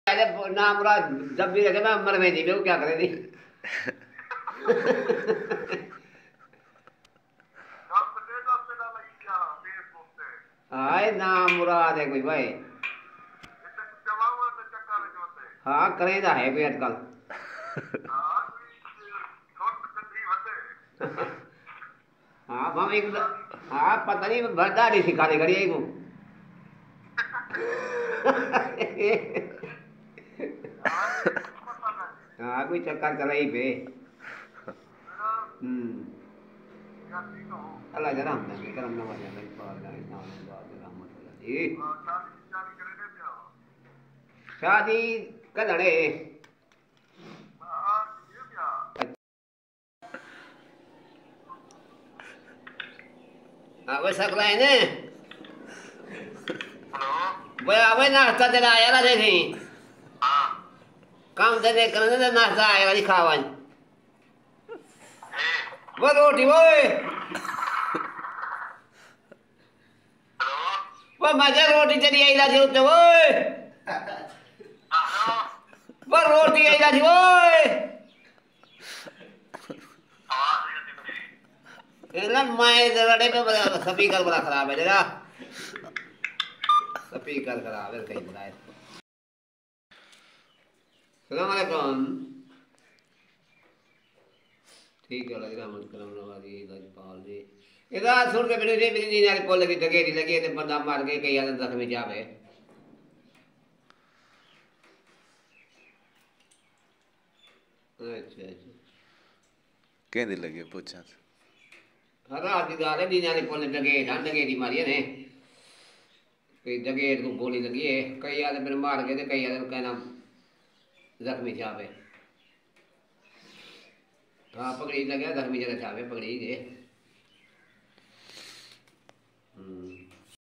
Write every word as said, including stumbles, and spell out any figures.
ना मुरा जब भी रखे मैं मर में जी क्या करे दी आए ना मुराद है कोई भाई हाँ करेगा है कोई आजकल हाँ हम एक हाँ पता नहीं बर्दारी सिखा दे घड़ी को हाँ कोई चक्कर चला ही पे हम्म अल्लाह जरा हम नहीं करम ना वाले नहीं पार नहीं ना बात रहमत अल्लाह जी शादी कदड़े अब सकला है ने वो अब नाश्ता तेरा आया ना देखी काम तेरे करने ना नाश्ता आएगा दिखावा वो रोटी वो वो मजा रोटी तेरी आई लाती उठे वो वो रोटी आई लाती वो इतना माय रड़े पे बड़ा स्पीकर बड़ा खराब है जरा स्पीकर खराब है कहीं बड़ा है सलाम अलैकुम ठीक है लग रहा मत करम नवाजी लजपाल जी इधर सुन के बिना रे बिना नहीं यार कोल लगी टकेरी लगी है तो बंदा मार के कई आदमी जख्मी जावे अच्छा अच्छा कहने लगे पूछा रात की गाल है दी जाने कोल टकेरी ढंड टकेरी मारी है ने कई टकेरी को गोली लगी है कई आदमी मार के तो कई आदमी कहना जख्मी जावे हाँ पकड़ी लगे जख्मी जरा जावे पकड़ी गए